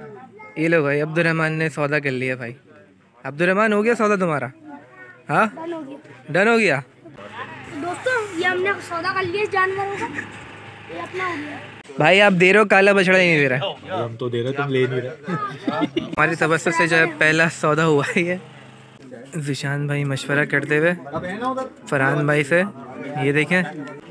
ये लो भाई, अब्दुलरहमान ने सौदा कर लिया भाई। अब्दुलरहमान हो गया सौदा तुम्हारा? हाँ डन हो गया दोस्तों, ये हमने सौदा कर लिया जानवरों का, ये अपना हो गया। भाई आप दे रहे हो, काला बछड़ा ही नहीं दे रहा। हम तो दे रहे, तुम ले नहीं रहे। हमारी तवज्जो से जो है पहला सौदा हुआ ही है। जिशान भाई मशवरा करते हुए फरहान भाई से, ये देखें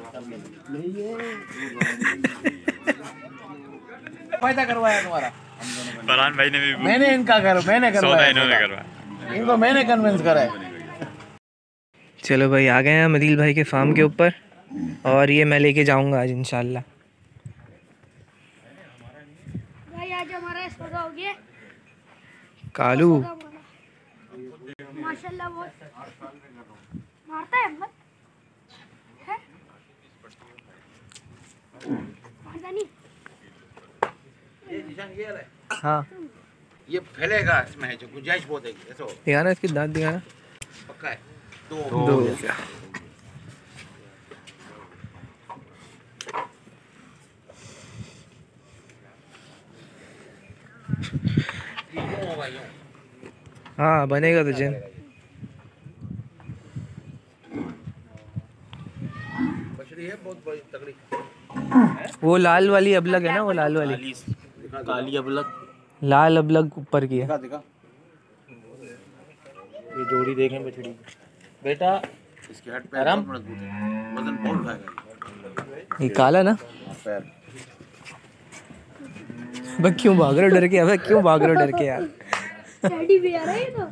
फायदा करवाया तुम्हारा फरहान भाई ने भी। मैंने इनका मैंने करवाया, इन्होंने करवाया, इनको मैंने कन्विंस करा है। चलो भाई आ गए हैं मदील भाई के फार्म के ऊपर, और ये मैं लेके जाऊंगा आज इंशाल्लाह। भाई आज हमारा सौदा हो गया। कालू माशाल्लाह बहुत मारता है अहमद, है मारता नहीं। हाँ ये फैलेगा, इसमें जो गुंजाइश बहुत है। ऐसा दिखाना, इसकी दांत दिखाना। पक्का है। दो हो गया। हाँ बनेगा तो जिन। बछड़ी है बहुत बड़ी तगड़ी। वो लाल वाली अबलग है ना, वो लाल वाली काली अबलग, लाल अबलग ऊपर की है। दिखा ये जोड़ी देखें बछड़ी बेटा, इसके हट पे आराम वजन बहुत उठाएगा। ये काला ना, पैर बस क्यों भाग रहे हो डर के? अब क्यों भाग रहे हो डर के यार? टेडी बियर है ये तो।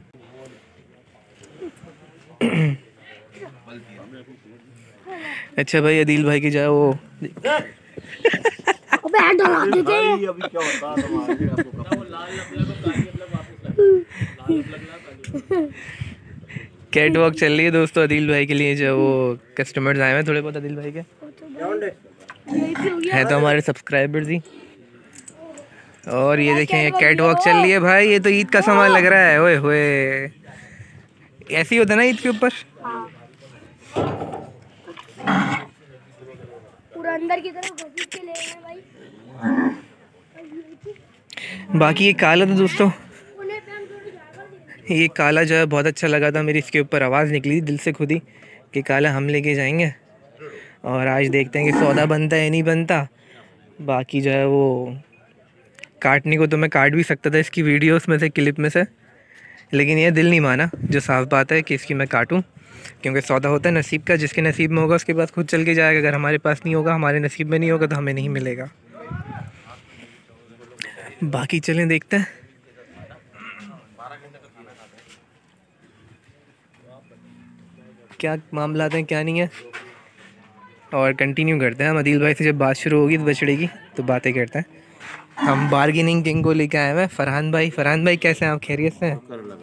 अच्छा भाई अदील भाई की जाए वो अबे हेड डरा देते हैं। अभी क्या होता है। कैट वॉक चल रही है दोस्तों अदील भाई के लिए, जो वो कस्टमर्स आए हैं थोड़े बहुत अदील भाई के हैं, तो हमारे सब्सक्राइबर्स ही। और ये देखें ये कैट वॉक चल रही है भाई, ये तो ईद का सामान लग रहा है। ओए होए, ऐसे ही होता है ना ईद के ऊपर। पूरा अंदर की तरफ घसीट के ले हैं भाई। बाकी ये काला तो दोस्तों, ये काला जो है बहुत अच्छा लगा था, मेरी इसके ऊपर आवाज़ निकली थी दिल से खुद ही कि काला हम लेके जाएंगे। और आज देखते हैं कि सौदा बनता है या नहीं बनता। बाकी जो है वो काटने को तो मैं काट भी सकता था इसकी वीडियोस में से, क्लिप में से, लेकिन ये दिल नहीं माना। जो साफ बात है कि इसकी मैं काटूं, क्योंकि सौदा होता है नसीब का। जिसके नसीब में होगा उसके पास खुद चल के जाएगा। अगर हमारे पास नहीं होगा, हमारे नसीब में नहीं होगा, तो हमें नहीं मिलेगा। बाकी चलें देखते हैं। क्या मामला हैं क्या नहीं है, और कंटिन्यू करते हैं। अदील भाई से जब बात शुरू होगी बछड़े की तो बातें करते हैं। हम बार्गेनिंग किंग को लेके आए हैं फरहान भाई। फरहान भाई कैसे हैं आप? खैरियत से हैं?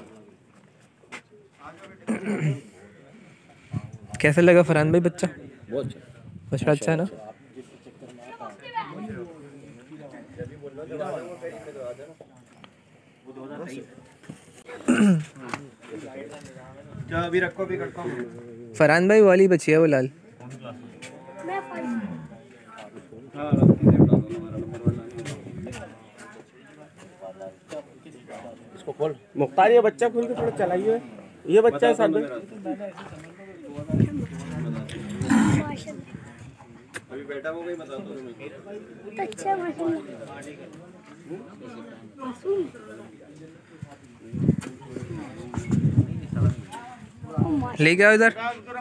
कैसा लगा फरहान भाई बच्चा? बहुत अच्छा, बछड़ा अच्छा है ना? अभी रखो, अभी रखो। फरहान भाई वाली बची है वो लाल। इसको खोल मुख्तार, ये बच्चा खोल के थोड़ा चलाइए। ये बच्चा है साथ में। अभी बेटा को कोई बता दो। अच्छा माशाल्लाह। ले गया इधर।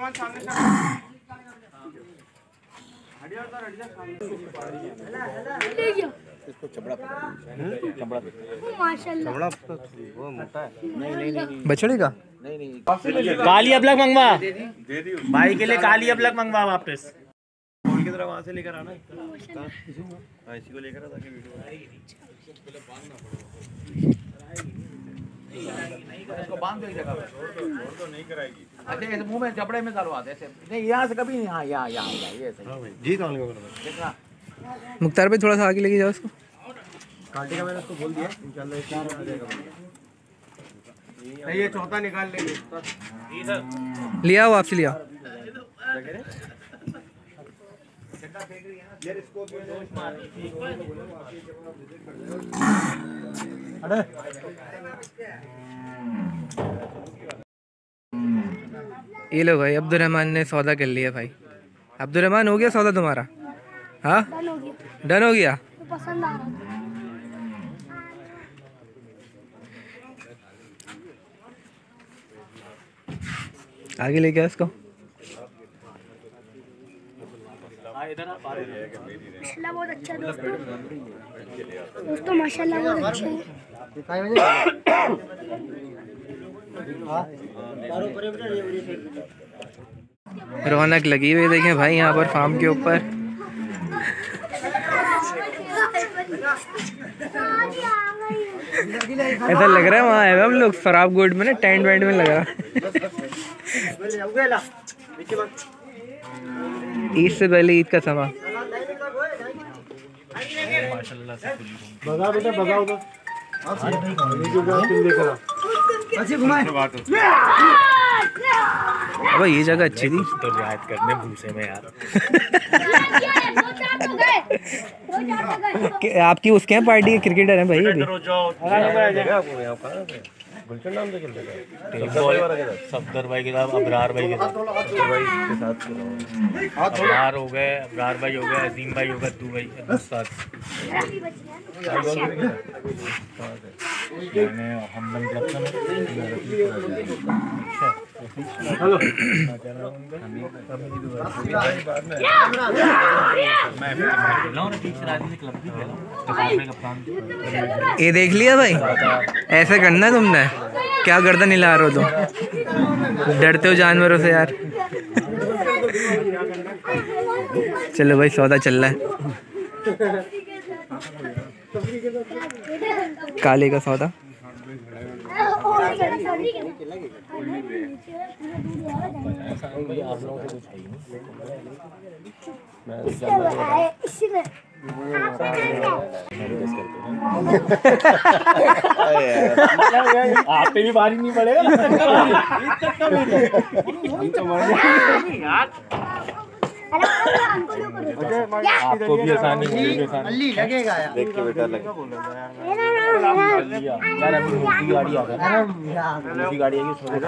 ले गया इसको चबड़ा चबड़ा माशाल्लाह। वो मोटा है। नहीं बछड़े का नहीं काली अबलग मंगवा भाई के लिए, काली अबलग मंगवा वापस। फोन की तरह वहां से लेकर आना। इसी को लेकर आ ताकि वीडियो इसको बांध दो जगह पे। तो नहीं कराएगी। अच्छा ऐसे मुंह में जबड़े में डालवा दे ऐसे। नहीं यहाँ से कभी नहीं। हाँ यहाँ ये सही जी। कौन देखना मुख्तार भाई थोड़ा सा आगे लेके जाओ उसको। कांटे का मैंने उसको बोल दिया इंशाल्लाह इसका आ जाएगा। नहीं ये चौथा निकाल लेंगे। लिया हो आपसे लिया। यार इसको ये लो भाई, अब्दुर्रहमान ने सौदा कर लिया भाई। अब्दुर्रहमान, हो गया सौदा तुम्हारा? हाँ, डन हो गया। डन हो गया। तो पसंद आ रहा था। आगे लेके आओ इसको। माशाल्लाह बहुत अच्छा है दोस्तों माशाल्लाह बहुत अच्छा है। रौनक लगी हुई देखें भाई यहाँ पर फार्म के ऊपर। ऐसा लग रहा है वहाँ है हम लोग शराब गोड में ना, टेंट वेंट में लग रहा। ईद से पहले ईद का सामान। अब ये जगह अच्छी थी तो रियायत करने भूसे में यार। आपकी उसके यहाँ पार्टी के क्रिकेटर हैं भाई अभी। गुलशन नाम से खेलते हैं सफदर भाई के साथ, अबरार भाई के साथ, अबरार हो गए, अबरार भाई हो गए, अजीम भाई हो गए, दू भाई ये देख लिया भाई, ऐसे करना है तुमने। क्या गर्दन हिला रहे हो तुम? डरते हो जानवरों से यार। चलो भाई सौदा चल रहा है, काले का सौदा। आप पे भी भारी नहीं पड़ेगा। आपको भी आसानी लगेगा यार। देख के बेटा लगे यार, अभी दूसरी गाड़ी आ गई, दूसरी गाड़ी आएगी उसमें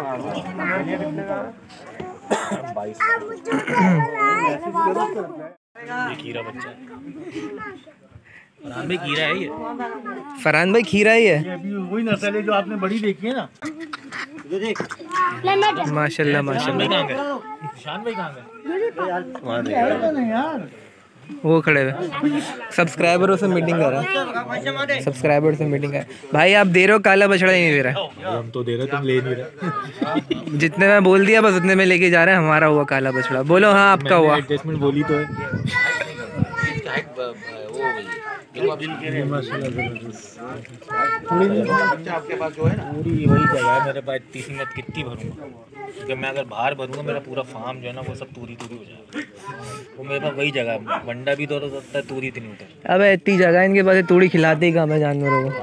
ये खीरा बच्चा फरहान भाई खीरा है ये। फरहान भाई खीरा ही है। ये अभी वही नस्ल है जो आपने बड़ी देखी है ना। ये देख माशाल्लाह माशाल्लाह। शान भाई कहाँ गए? वो खड़े हुए सब्सक्राइबरों से मीटिंग कर रहा है। सब्सक्राइबर से मीटिंग है भाई। आप दे रहे हो, काला बछड़ा ही नहीं दे रहा। हम तो दे रहे, तुम ले नहीं रहे। जितने में बोल दिया बस उतने में लेके जा रहे हैं। हमारा हुआ काला बछड़ा। बोलो हाँ आपका हुआ। एडजस्टमेंट बोली तो है। आपके पास जो है ना पूरी वही जगह है मेरे पास। इतनी सी मैं कितनी भरूंगा? जब मैं अगर बाहर भरूंगा मेरा पूरा फार्म जो है ना वो सब तूरी तूरी हो जाएगा। वो मेरे पास वही जगह है। वंडा भी तो सकता है, तूरी इतनी उतर। अब इतनी जगह इनके पास, तूड़ी खिलाते ही काम है जानवरों को।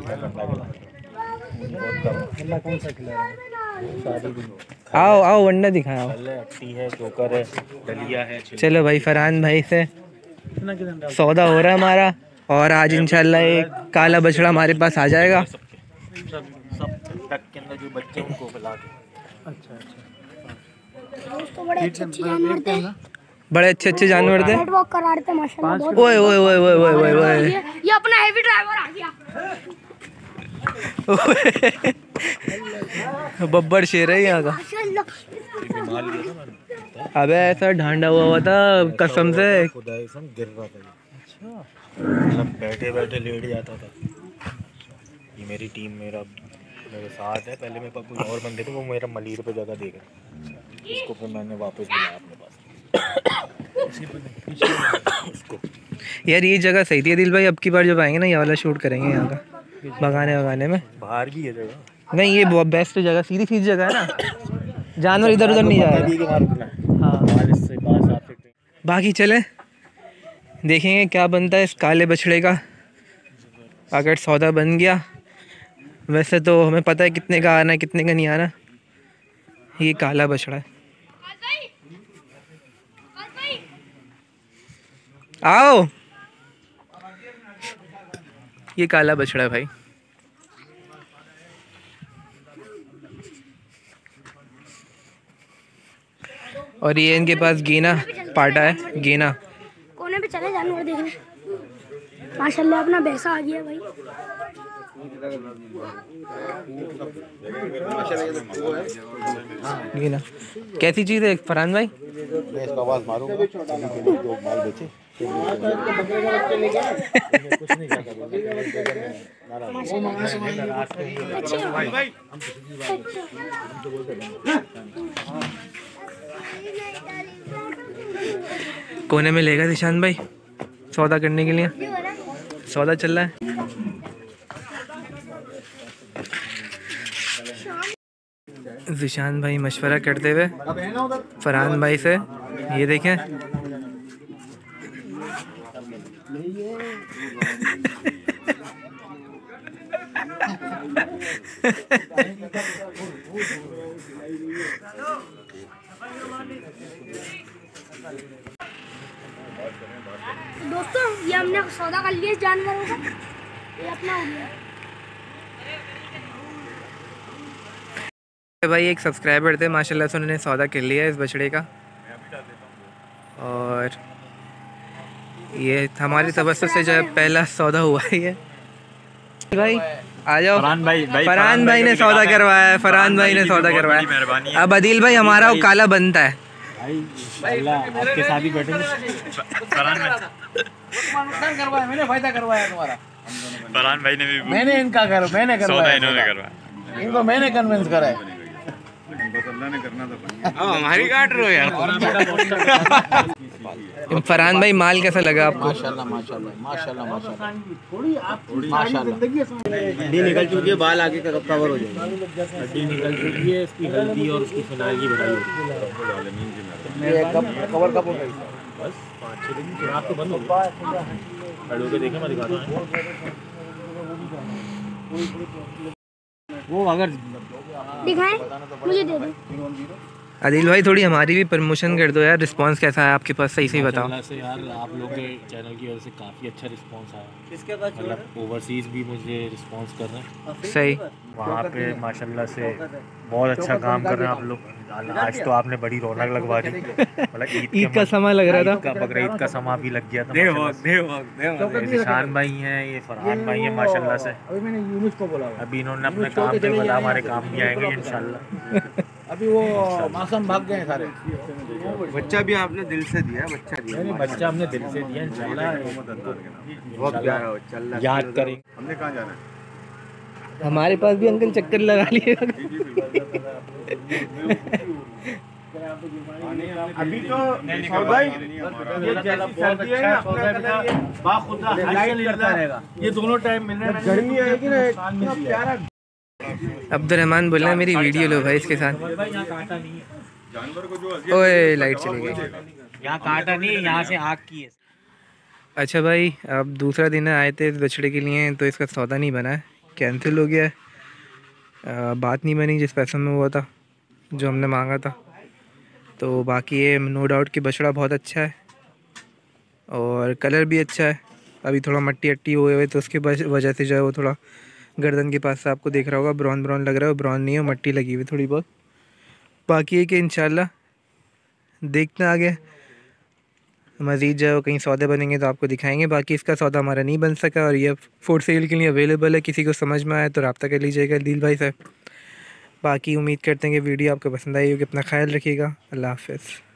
कौन सा खिला रहा है? आओ आओ वंडा दिखाओ। अट्टी है, चोकर है, दलिया है। चलो भाई फरहान भाई से सौदा हो रहा है हमारा, और आज इंशाल्लाह एक काला बछड़ा हमारे पास आ जाएगा। सब टक के अंदर जो बच्चे उनको खिला के। अच्छा दोस्तों बड़े अच्छे जानवर थे। बड़े अच्छे अच्छे जानवर थे। रेड वॉक करा रहे थे माशाल्लाह बहुत। ओए ओए ओए ओए ओए ओए ओए। ये अपना हेवी ड्राइवर आ गया। बब्बर शेर है यहाँ का। माशाल्लाह अबे ऐसा ढांडा हुआ था कसम से। खुदा कसम गिर रहा था। अच्छा मतलब बैठे बैठे लेट जाता था। ये मेरी टीम मेरे साथ है। पहले मेरे पास कोई और बंदे थे, वो मेरा मलीर पे जगह दे गए। इसको फिर मैंने वापस बुलाया अपने पास। यार ये जगह सही थी दिल भाई। अब की बार जब आएंगे ना ये वाला शूट करेंगे यहाँ का, भगाने में। बाहर भी है जगह। नहीं ये बहुत बेस्ट जगह, सीधी सीधी जगह है ना, जानवर इधर उधर नहीं जाएगा। हाँ बाकी चले देखेंगे क्या बनता है इस काले बछड़े का। अगर सौदा बन गया, वैसे तो हमें पता है कितने का आना है कितने का नहीं आना। ये काला बछड़ा है। आओ, ये काला बछड़ा है भाई। और ये इनके पास गेना पाटा है, गेना। कोने पे चले जानवर देखने। माशाल्लाह अपना भैंसा आ गया भाई। गेना कैसी चीज़ है फरहान भाई? मैं इसको आवाज़ मारूंगा जो माल बेचे कोने में लेगा निशान भाई सौदा करने के लिए, सौदा चल रहा है। जिशान भाई मशवरा करते हुए फरहान भाई से, ये देखें दोस्तों ये हमने सौदा कर लिया इस जानवरों का, ये अपना हो गया। भाई एक सब्सक्राइबर थे माशाल्लाह से, उन्होंने सौदा कर लिया इस बछड़े का, और ये हमारी तवज्जो से जो है पहला सौदा हुआ ही है। भाई आ जाओ। फरहान भाई ने सौदा करवाया है, फरहान भाई ने सौदा करवाया। अब अदील भाई हमारा वो काला बनता है। आपके साथ ही बैठेंगे। मैंने फायदा करवाया तुम्हारा। फरहान भाई ने भी मैंने इनका मैंने करवाया, इन्होंने करवाया, इनको मैंने कन्विंस करा है। हमारी काट रहे हो यार। फरहान भाई माल कैसा लगा आपको? माशाल्लाह माशाल्लाह माशाल्लाह माशाल्लाह माशाल्लाह। हड्डी निकल चुकी है, बाल आगे का कवर हो जाएगा। हड्डी निकल चुकी है, इसकी हल्दी और उसकी फिनाइल की बढ़ाई होगी। ये कवर कब हो गई? बस 5-6 दिन फिर आप तो बंद हो गया। खड़े होकर देखें, मैं दिखाता हूँ। वो अगर दिखाएं मुझे दे दो। आदिल भाई थोड़ी हमारी भी प्रमोशन कर दो यार, रिस्पांस कैसा है आपके पास, सही सही बताओ। से यार आप लोग के चैनल की वजह से काफ़ी अच्छा रिस्पांस आया, मतलब ओवरसीज़ भी मुझे रिस्पांस कर रहे हैं। सही, वहाँ पे माशाल्लाह से बहुत अच्छा काम कर रहे हैं आप लोग। आज तो आपने बड़ी रौनक लगवा दी, मतलब ईद का समय लग रहा था, बकरीद का समय भी लग गया था। निशान भाई हैं, ये फरहान भाई हैं माशाल्लाह से। अभी मैंने यूनुस को बोला, अभी इन्होंने अपने काम पे बोला, हमारे काम भी आएंगे इंशाल्लाह। अभी वो मौसम भाग गए सारे। बच्चा भी आपने दिल से दिया, बच्चा दिया, नहीं बच्चा हमने दिल से दिया इंशाल्लाह, याद करेंगे। हमने कहाँ जाना है? हमारे पास भी अंकल चक्कर लगा लिए। अभी तो सौदा ही ये जैसी सर्दी है ना, अपना कलर ये बाखुदा हाइलाइट करता रहेगा। ये दोनों टाइम मिलने में गर्मी आएगी ना, इतना प्यारा। अब्दुलरहमान बोल रहे हैं मेरी वीडियो लो भाई इसके साथ। जानवर को जो ओए लाइट चली गई, यहाँ काटा नहीं, यहाँ से आग की है। अच्छा भाई अब दूसरा दिन आए थे इस बछड़े के लिए, तो इसका सौदा नहीं बना है, कैंसिल हो गया है। बात नहीं बनी जिस पैसों में हुआ था, जो हमने मांगा था। तो बाकी ये नो डाउट कि बछड़ा बहुत अच्छा है और कलर भी अच्छा है। अभी थोड़ा मट्टी अट्टी हुए हुए तो उसके वजह से जो है वो थोड़ा गर्दन के पास से आपको देख रहा होगा ब्राउन ब्राउन लग रहा है, ब्राउन नहीं है, मट्टी लगी हुई थोड़ी बहुत। बाकी है कि इंशाल्लाह देखते आगे मज़ीद जो है कहीं सौदे बनेंगे तो आपको दिखाएंगे। बाकी इसका सौदा हमारा नहीं बन सका और ये फॉर सेल के लिए अवेलेबल है, किसी को समझ में आया तो रब्ता कर लीजिएगा दिल भाई से। बाकी उम्मीद करते हैं कि वीडियो आपको पसंद आई होगी। अपना ख्याल रखिएगा। अल्लाह हाफ़िज़।